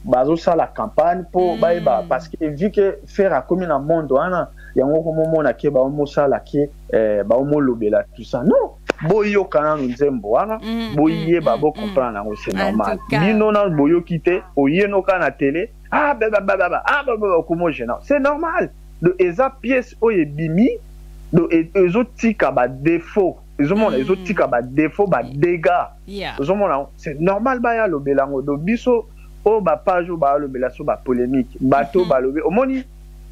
bazo ça la campagne pour baïba parce que vu que faire a comme dans monde wana yango ko mona ke ba mo ça la ke ba mo lobela tout ça non boyo kana nzembo wana boye ba bo comprendre nango c'est normal bino na boyo kité oye no kana télé ah comment gênant c'est normal de eza pièce oye bimi do ezo tika ba défaut ezo tika ba défaut ba dégâts c'est normal ba ya lobelango do biso o ba page ba lobela so ba polémique bato ba lobe omoni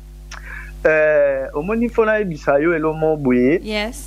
fona bisayo elomo boye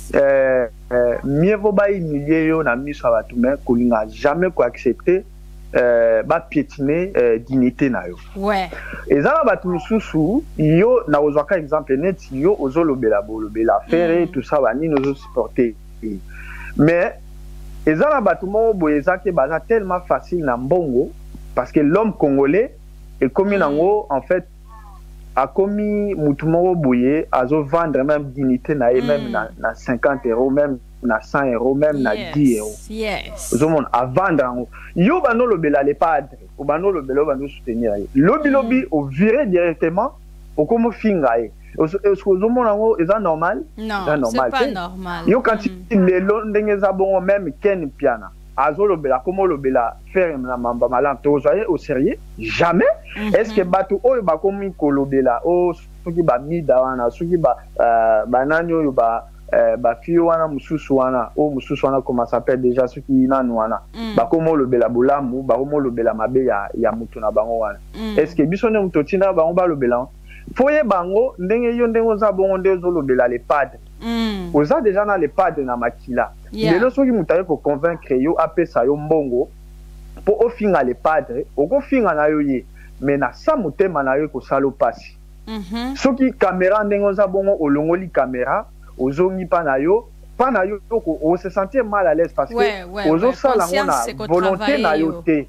mieux vaut ba humilier yo na miso bato mais ko linga jamais ko accepter ba piétiner dignité na yo ezala bato mususu yo na ozwaka exemple net yo ozolobela bolobela faire tout ça bani nous supporter mais ezala bato mo boye ezake baza tellement facile na mbongo parce que l'homme congolais est commis nango en fait a commis mutumo boye azo vendre même dignité na même na 50 €, même na 100 €, même na 10 €. Zomon a vendre nango yo bano lobela les padres ou bano lobela bano soutenir lobby au virer directement au comme finga est-ce que zomon nango est normal? Non, c'est pas normal. Yo quand les ndenge za bon même ken piana azolo bela comment le bela faire na mamba malam to soyez au sérieux jamais est-ce que batu oyo ba komi kolobela o soki ba mida wana soki ba bananyo yo ba fio wana mususu wana o mususu wana comment s'appelle déjà soki nanu wana ba komo le bela bolamu ba komo le bela mabe ya mutu na bango wana est-ce que biso ne mutu tina ba ba le bela foye bango ndenge yo ndenge za bongo ndezo le bela les padres oza déjà na les padres na makila lelo soki mutaye ko convaincre yo apesa yo mbongo po ofinga les padres okofinga na yo ye mais na sa mutema na yo ko salo pasi soki caméra ndenge za bongo olongoli caméra ozongi pa na yo ko se sentir mal à l'aise parce que ozo sala ngona volonté na yo te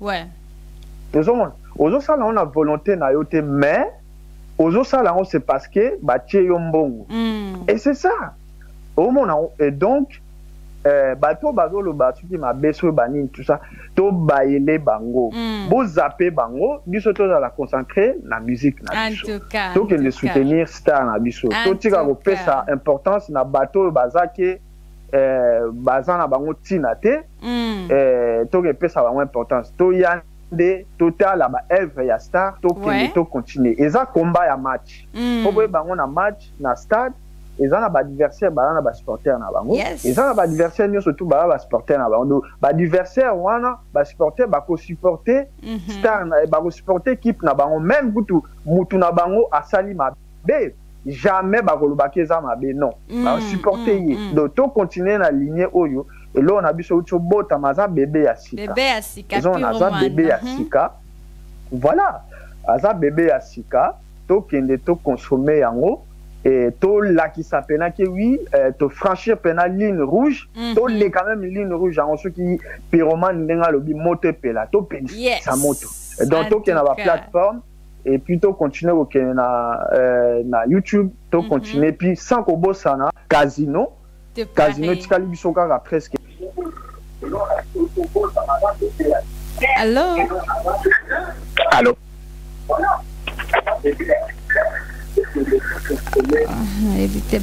ozo sala ngona volonté na yo te mais ozo sala ngona c'est parce que ba tie yo mbongo et c'est ça au moment et donc bato bazolo batu ki mabeso banini tout ça to baile bango bo zapper bango biso to la concentrer na musique na biso to que le soutenir star na biso to tika ko pesa importance na bato bazake bazana bango tina te to que pesa bango importance to yande total la ba œuvre ya star to que to continuer eza combat ya match po boye bango na match na stade ils ont un adversaire balana ba supporter na bango ils ont un adversaire nyo surtout ba supporter na bango ba adversaire wana ba supporter ba ko supporter star na ba ko supporter équipe na bango même mutu na bango asali mabe jamais ba ko lobakeza mabe non ba supporter yi donc to continuer na lignée oyo et là on a biso ucho bota maza bébé ya sika ils ont aza bébé ya sika voilà aza bébé ya sika to kende to consommer yango et to la qui s'appelle que oui to franchir pena ligne rouge to les quand même ligne rouge en ceux qui pyromane ndenga lobi moto pela to peli sa moto donc to que na ba plateforme et puis to continuer au na YouTube to continuer puis sans ko bosana casino tikali biso kaka presque allô éviter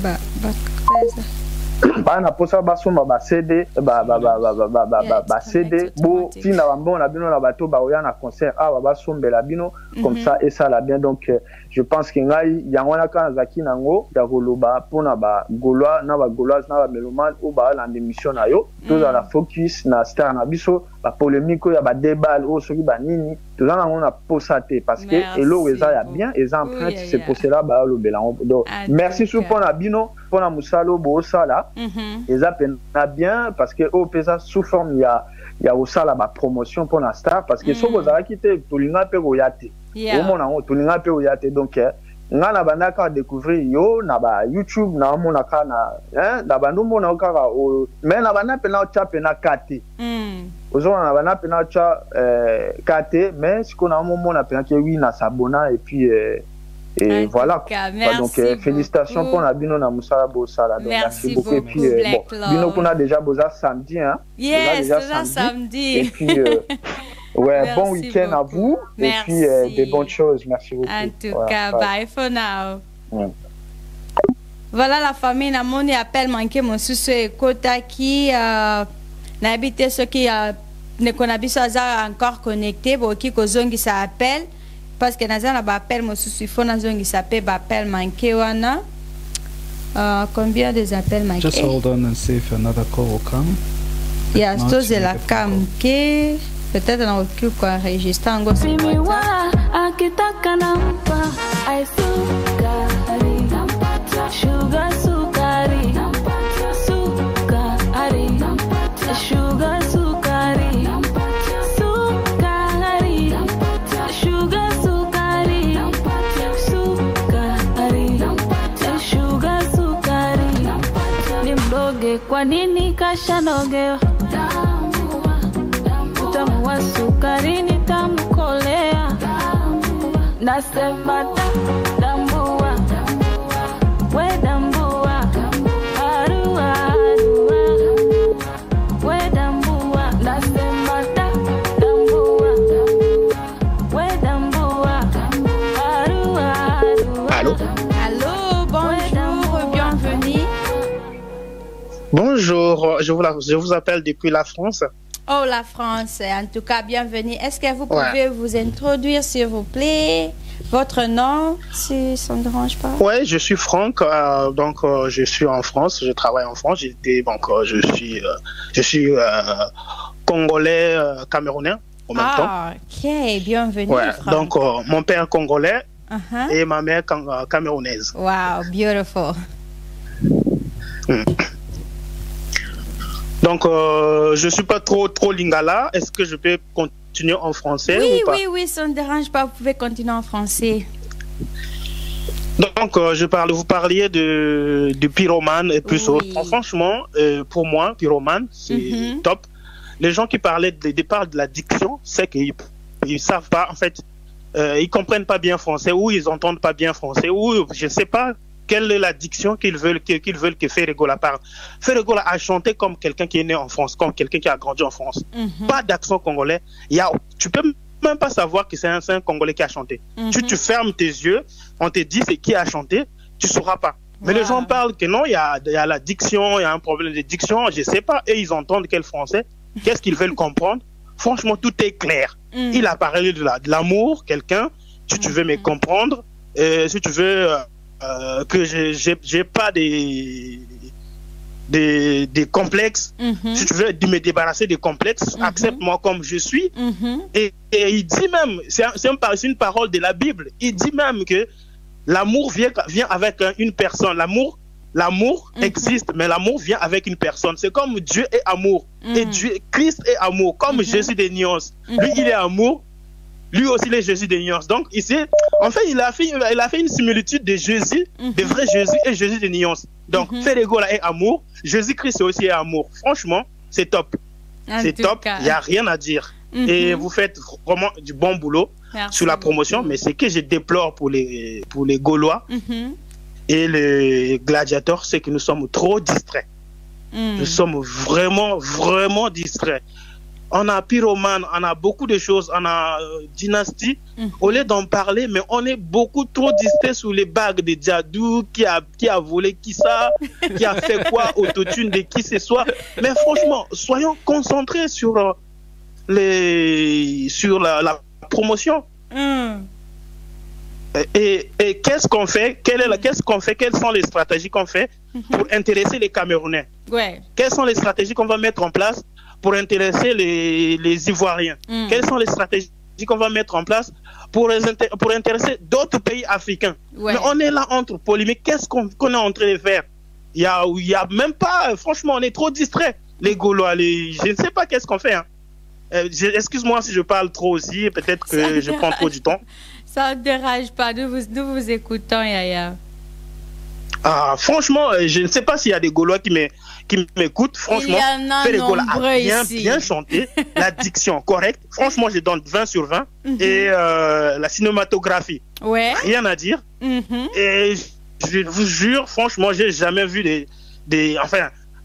bana posa basomba ba CD ba CD bo tina bambo na bino na bato ba oya na concert ba sombela bino comme ça et ça la bien donc je pense que ngai yango na kana zaki nango ya koloba pona ba gaulois na ba gauloise na ba meloman ou ba la émission na yo tous la focus na star na biso ba polémique ya ba débat o soki ba nini tous na on a posate parce que elo eza ya bien et en empreinte c'est pour cela ba lo belango donc merci sou pona bino pona musalo bo sala eza pena bien parce que o pesa sous forme ya osala ba promotion pona star parce que soko za kite tolinga pe ko yate au mona on tolinga pe ko yate donc nga na bandaka découvrir yo na ba YouTube na mona kana na bandu mona okaka mais na bana pena cha pena kate ozona na bana pena cha kate mais siko na mona pena ke oui na s'abona et puis et voilà donc félicitations pour la bino na musala bosala donc merci beaucoup et puis bon bino kuna déjà boza samedi yes déjà samedi et puis Ouais, Merci bon week-end à vous. Merci. Et puis, des bonnes choses. Merci beaucoup. En tout cas, bye for now. Ouais. Voilà la famille Namoni appelle manqué mon sous et Kota qui n'habite ceux qui ne connaissent pas encore connecté pour qui kozongi ça appelle parce que Nazan a appel mon sous il faut Nazongi s'appelle appel manqué wana combien des appels manqués? Just hold on and see if another call will come. Yeah, so c'est la cam qui peut-être on occupe quoi enregistrer en gros. Sugar sukari, sukari, sugar sukari, sukari, sugar sukari, sukari, sugar sukari. Nimdoge kwa nini kashanoge? Utamu wa sukari nitamkolea. Nasema tambua. Bonjour, je vous appelle depuis la France. Oh, la France, en tout cas, bienvenue. Est-ce que vous pouvez vous introduire, s'il vous plaît, votre nom, si ça ne dérange pas? Oui, je suis Franck, je suis en France, je travaille en France, je suis congolais, camerounais en même temps. Ah, ok, bienvenue. Ouais, Franck. donc, mon père congolais et ma mère camerounaise. Wow, beautiful. Donc, je ne suis pas trop lingala. Est-ce que je peux continuer en français ou pas? Oui, ça ne dérange pas. Vous pouvez continuer en français. Donc, vous parliez de pyromane et plus autre. Franchement, pour moi, pyromane, c'est top. Les gens qui parlent de l'addiction, c'est qu'ils ne savent pas, en fait, ils comprennent pas bien français ou ils entendent pas bien français ou je ne sais pas quelle est l'addiction qu'ils veulent que Ferregola parle. Ferregola a chanté comme quelqu'un qui est né en France, comme quelqu'un qui a grandi en France. Pas d'accent congolais. Tu peux même pas savoir que c'est un Congolais qui a chanté. Tu fermes tes yeux, on te dit c'est qui a chanté, tu sauras pas. Mais les gens parlent que non, il y a la diction, il y a un problème de diction, je sais pas. Et ils entendent quel français, qu'est-ce qu'ils veulent comprendre. Franchement, tout est clair. Il a parlé de l'amour, quelqu'un, si tu veux me comprendre, si tu veux... que j'ai pas des complexes. Si tu veux me débarrasser des complexes, accepte-moi comme je suis. Et il dit même, c'est une parole de la Bible, il dit même que l'amour vient avec une personne. L'amour existe, mais l'amour vient avec une personne. C'est comme Dieu est amour. Et Christ est amour, comme Jésus des nuances. Lui, il est amour. Lui aussi, il est Jésus des nuances. Donc, ici, en fait, il a fait une similitude de Jésus, de vrai Jésus et Jésus des nuances. Donc, Ferregola est amour, Jésus-Christ aussi est amour. Franchement, c'est top. C'est top, il n'y a rien à dire. Et vous faites vraiment du bon boulot sur la promotion. Mais ce que je déplore pour les Gaulois et les gladiateurs, c'est que nous sommes trop distraits. Nous sommes vraiment, vraiment distraits. On a pyromane, on a beaucoup de choses, on a dynastie. Au lieu d'en parler, mais on est beaucoup trop distrait sous les bagues de Djadou, qui a volé qui ça, qui a fait quoi, autotune de qui ce soit. Mais franchement, soyons concentrés sur la promotion. Et qu'est-ce qu'on fait? Quelles sont les stratégies qu'on fait pour intéresser les Camerounais? Quelles sont les stratégies qu'on va mettre en place pour intéresser les Ivoiriens? Quelles sont les stratégies qu'on va mettre en place pour intéresser d'autres pays africains? Mais on est là entre polémiques. Qu'est-ce qu'on est en train de faire? Il y a même pas... Franchement, on est trop distraits. Les Gaulois, je ne sais pas qu'est-ce qu'on fait. Excuse-moi si je parle trop aussi. Peut-être que je prends trop du temps. Ça ne dérange pas. Nous vous écoutons, Yaya. Franchement, je ne sais pas s'il y a des Gaulois qui m'écoutent. Franchement, Ferregola a bien chanté, la diction correcte. Franchement, je donne 20 sur 20. Et la cinématographie, rien à dire. Et je vous jure, franchement, j'ai jamais vu enfin,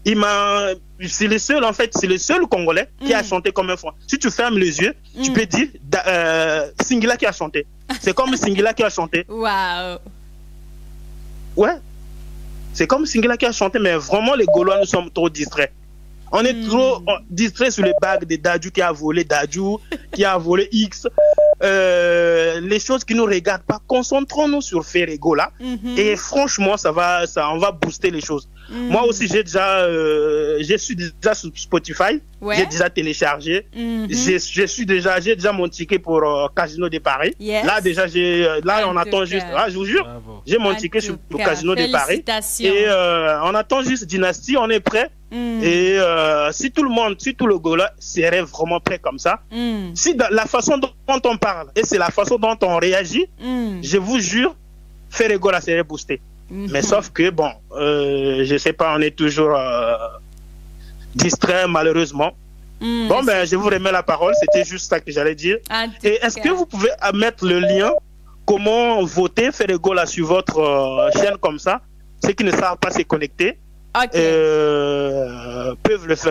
c'est le seul, en fait, c'est le seul Congolais qui a chanté comme un Français. Si tu fermes les yeux, tu peux dire Singila qui a chanté. C'est comme Singila qui a chanté. Waouh. Ouais. C'est comme Singila qui a chanté, mais vraiment, les Gaulois, nous sommes trop distraits. On est trop distraits sur les bagues de Dadju qui a volé Dadju, qui a volé X. Les choses qui nous regardent pas. Concentrons-nous sur Ferrego là. Et franchement, on va booster les choses. Moi aussi, je suis déjà sur Spotify. Ouais. J'ai déjà téléchargé. J'ai déjà mon ticket pour Casino de Paris. Yes. Là, déjà, on attend juste. Ah, je vous jure, j'ai mon ticket pour Casino de Paris. Et on attend juste Dynasty, on est prêt. Et si tout le Gaulois serait vraiment prêt comme ça, si la façon dont on parle et c'est la façon dont on réagit, je vous jure, Ferrego là serait boosté. Mais sauf que bon, je sais pas, on est toujours distrait malheureusement. Bon ben, je vous remets la parole, c'était juste ça que j'allais dire. Et est-ce que vous pouvez mettre le lien comment voter Ferrego là sur votre chaîne comme ça, ceux qui ne savent pas se connecter? Peuvent le faire,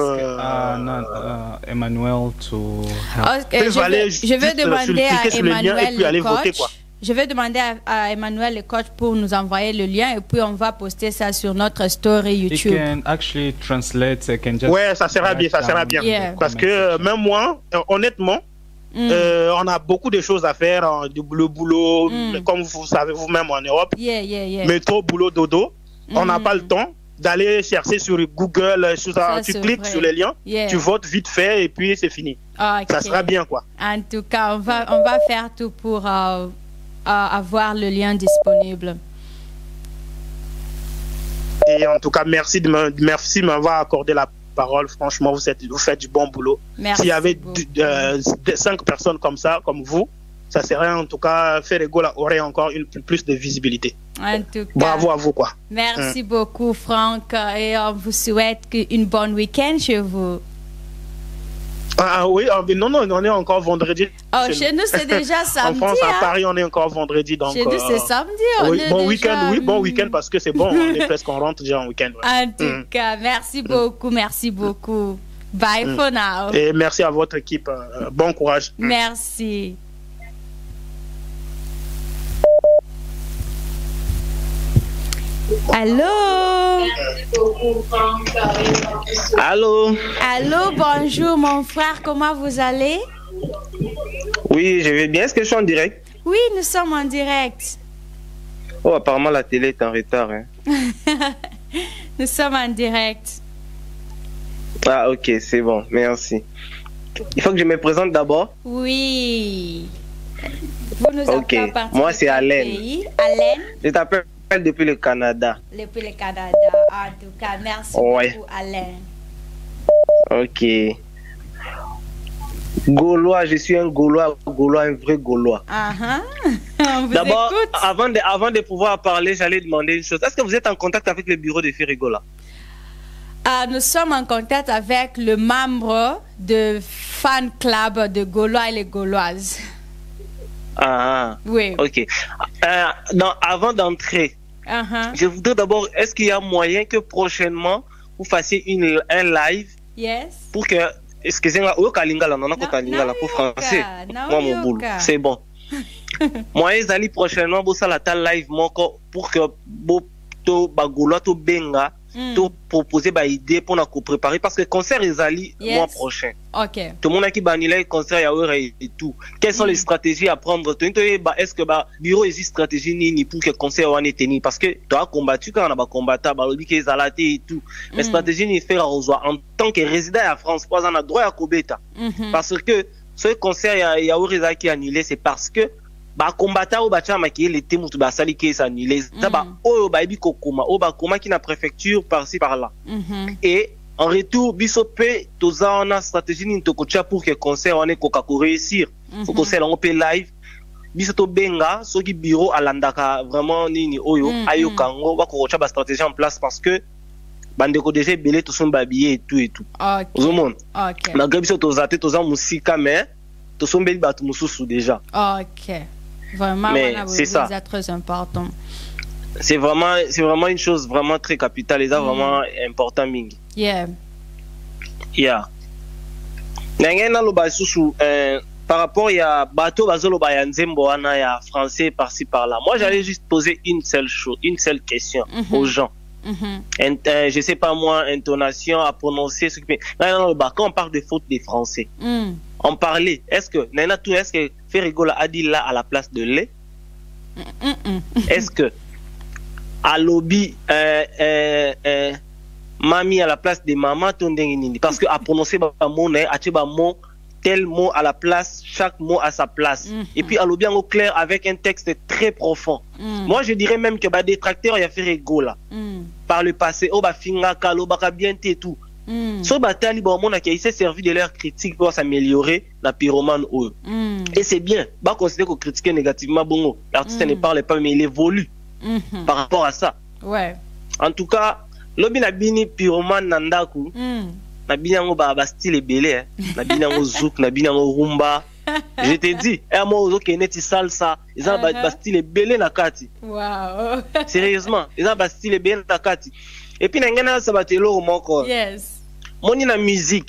Emmanuel to je vais demander à Emmanuel le coach. Je vais demander à Emmanuel le coach pour nous envoyer le lien et puis on va poster ça sur notre story YouTube. Ouais, ça sera bien, Yeah. Parce que même moi, honnêtement, on a beaucoup de choses à faire, le boulot, comme vous savez vous-même en Europe, métro, boulot, dodo. On n'a pas le temps d'aller chercher sur Google, tu cliques sur les liens, tu votes vite fait et puis c'est fini. Ça sera bien quoi. En tout cas, on va faire tout pour avoir le lien disponible. Et en tout cas, merci de m'avoir accordé la parole. Franchement, vous faites du bon boulot. S'il y avait 5 personnes comme ça, comme vous, ça serait en tout cas, Ferrego aurait encore plus de visibilité. En tout cas, bravo à vous quoi. Merci beaucoup Franck et on vous souhaite une bonne week-end chez vous. Ah oui, non, on est encore vendredi. Chez nous c'est déjà samedi. En France, à Paris, on est encore vendredi. Donc, chez nous c'est samedi. Bon week-end parce que c'est bon, on est presque on rentre déjà en week-end. Ouais. En tout cas, merci beaucoup. Bye for now. Et merci à votre équipe. Bon courage. Merci. Allô? Allô, bonjour mon frère, comment vous allez? Oui, je vais bien. Est-ce que je suis en direct? Oui, nous sommes en direct. Oh, apparemment la télé est en retard. Hein. Nous sommes en direct. Ah, ok, c'est bon, merci. Il faut que je me présente d'abord? Oui. Vous nous appelez à partir moi c'est Alain. Alain? Je t'appelle depuis le Canada. Depuis le Canada. En tout cas, merci beaucoup, Alain. Ok. Gaulois, je suis un Gaulois, un vrai Gaulois. D'abord, avant de pouvoir parler, j'allais demander une chose. Est-ce que vous êtes en contact avec le bureau de Ferrego là? Nous sommes en contact avec le membre de fan club de Gaulois et les Gauloises. Oui. Ok. Avant d'entrer, je voudrais d'abord, est-ce qu'il y a moyen que prochainement vous fassiez un live pour que, excusez-moi, pour français, moi mon boulot, c'est bon. Moi, ils allaient prochainement pour ça la live pour que Gaulois to benga proposer des idées pour nous préparer parce que le concert est allé mois prochain. Tout le monde qui a le concert et tout. Quelles sont les stratégies à prendre? Est-ce que le bureau existe stratégie pour que le concert soit tenu? Parce que tu as combattu quand on a combattu, et tout. Mais stratégie ni faire en tant que résident à France, pas en droit à Kobeta. Parce que ce concert qui est annulé, c'est parce que combattant au bâtiment qui est l'été mutu basali qui est annulé ça oyo baibi kokoma o bakoma qui na préfecture par-ci par-là et en retour bisope toza on a stratégie ni tokocha pour que concert on est koka ko réussir faut concert on peut live bisoto benga soki bureau alandaka vraiment nini oyo ayokango ba kocha ba stratégie en place parce que bandeko déjà belé to son babillé et tout au monde malgré bisoto zate toza musika mais to son beli batu mususu déjà. Vraiment, mais c'est ça. Très important. c'est vraiment une chose vraiment très capitale et ça vraiment important mingi. Yeah. Yeah. N'engena lo ba susu par rapport à bateau bazolo ba ya nzembo wana ya français par-ci par-là. Moi j'allais juste poser une seule question aux gens. Je sais pas moi, intonation à prononcer ce que quand on parle de faute des français. On parlait, est-ce que Ferrigola a dit là à la place de lait? Est-ce que à lobby mamie à la place de maman parce que à prononcer mot tel mot à la place, chaque mot à sa place. Et puis à lobby en clair avec un texte très profond. Moi je dirais même que bah détracteur il y a fait rigola. Par le passé, oh bah finga kalo bah bien et tout. So bah tali bah mon il s'est servi de leur critique pour s'améliorer la pyromane eux. Et c'est bien. Bah considérer qu'on critique négativement bon. L'artiste ne parle pas mais il évolue par rapport à ça. Ouais. En tout cas, lobby na bini pyromane nandaku. Na binango ba style belé na binango zouk na binango rumba. Je te dis moi ozo keneti salsa ils ont ba style belé na kati. Wow. Sérieusement ils ont ba style belé na kati. Et puis ngena sa batelo moko. Yes. Moni na musique.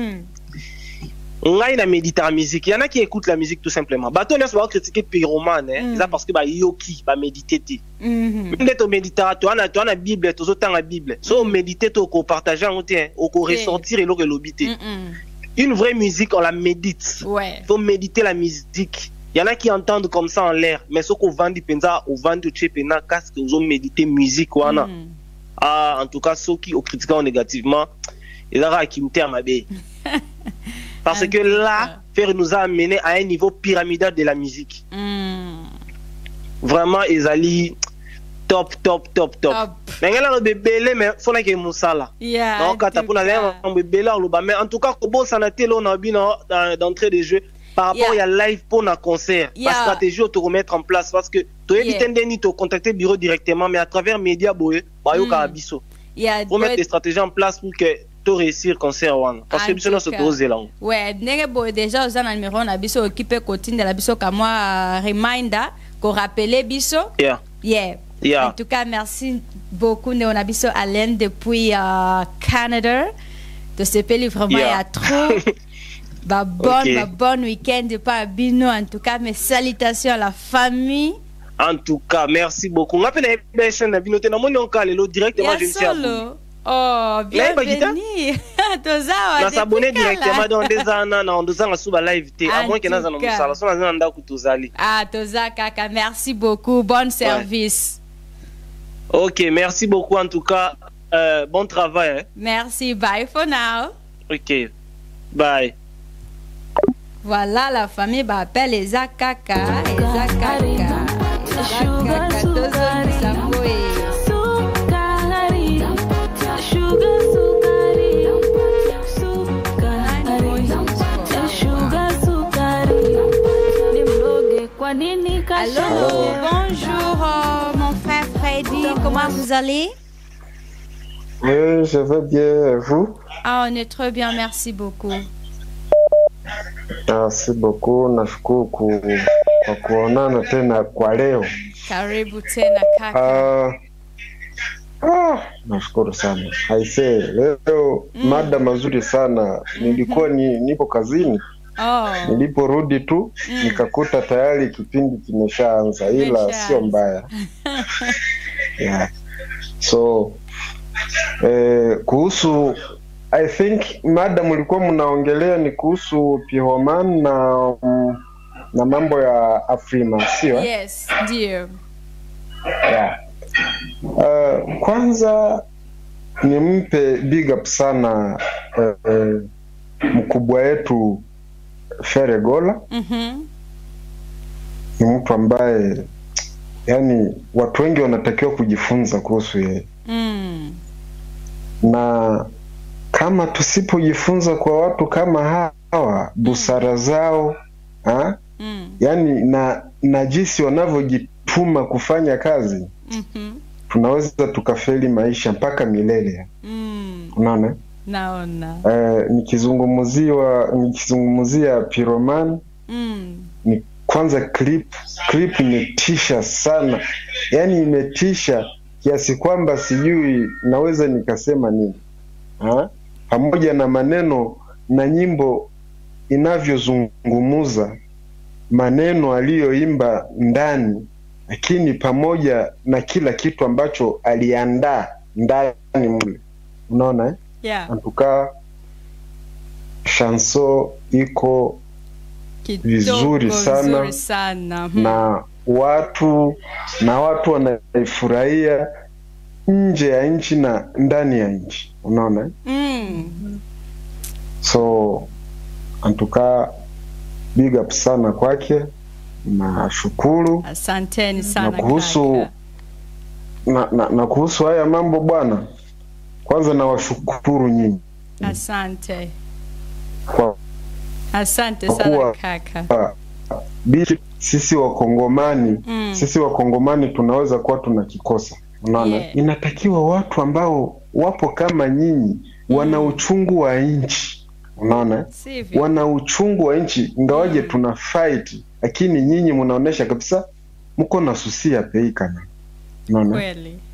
Ngai na méditer la musique. Il y en a qui écoutent la musique tout simplement. Bato ne soit critiquer pyromane ça parce que ba yoki ba méditer ti. Peut-être au méditer toi na Bible to autant la Bible. So méditer to ko partager en tien, au ko ressortir et lo lobité. Une vraie musique on la médite. Ouais. Faut méditer la musique. Il y en a qui entendent comme ça en l'air, mais ce qu'on vend penza au vend de chepena casque aux méditer musique wana. Ah en tout cas ceux qui au critiquant négativement, ils aura qui me terme bé. Parce que là, Fer nous a amené à un niveau pyramidal de la musique. Vraiment, ils allaient top. Mais il y a un bébé, mais il faut que je ça. Donc, mais en tout cas, comme ça, on a d'entrée de jeu par rapport à live pour un concert. La stratégie, on te remettre en place parce que tu as contacter le bureau directement, mais à travers média, il faut mettre des stratégies en place pour que réussir le concert parce que biso se pose langue. Ouais, déjà aux numéro na biso occupé cotine de la biso comme moi reminder qu'on rappeler biso. En tout cas, merci beaucoup on a biso Alain depuis Canada. De ce pays vraiment il y a trop bonne week-end pas bino en tout cas mes salutations à la famille. En tout cas, merci beaucoup. On appelle la chaîne na bino na moni on calé directement je suis à vous. Oh, bienvenue. On s'abonne directement dans des années, on nous a sur la live T. À moins que nous allons nous saler, on a nda kutuzali. Ah, Toza Kaka, merci beaucoup, bon service. Ok, merci beaucoup en tout cas, bon travail. Hein. Merci, bye for now. Ok, bye. Voilà la famille m'appelle Eza Kaka, Eza Kaka. Allô, bonjour mon frère Freddy, comment vous allez? Oui, je vais bien, et vous? Ah, on est très bien, merci beaucoup. Merci beaucoup, nashukuru kwa kuonana tena kwa leo. Karibu tena kaka. Nashukuru sana. Aisee, leo mada mazuri sana. Nilikuwa nipo kazini. Niliporudi tu nikakuta tayari kipindi kimeshaanza, ila sio mbaya. So kuhusu I think mada mlikuwa mnaongelea ni kuhusu Piroman na mambo ya Afrima, sio? Yes, dear. Kwanza nimpe big up sana mkubwa wetu Ferrigola. Ni mtu ambaye yani watu wengi wanatakiwa kujifunza kuhusu yeye. Na kama tusipojifunza kwa watu kama hawa busara zao yani na jinsi wanavyojituma kufanya kazi, tunaweza tukafeli maisha mpaka milele. Unaona? Nikizungumzia Piroman, kwanza clip imetisha sana, yani imetisha kiasi kwamba sijui naweza nikasema nini. Pamoja na maneno na nyimbo inavyozungumuza, maneno aliyoimba ndani, lakini pamoja na kila kitu ambacho aliandaa ndani mule, unaona Yeah. Antuka chanson iko vizuri sana. Na watu wanaifurahia nje ya nchi na ndani ya nchi, unaona So antuka big up sana kwake, na shukuru. Asanteni sana. Na kuhusu haya mambo bwana, kwanza na washukuru nyinyi. Asante. Asante sana kaka. Sisi Wakongomani tunaweza kuwa tunakikosa, unaona Inatakiwa watu ambao wapo kama nyinyi wana uchungu wa nchi, unaona wana uchungu wa nchi, ingawaje tuna fight, lakini nyinyi mnaonesha kabisa mko na susia peika, unaona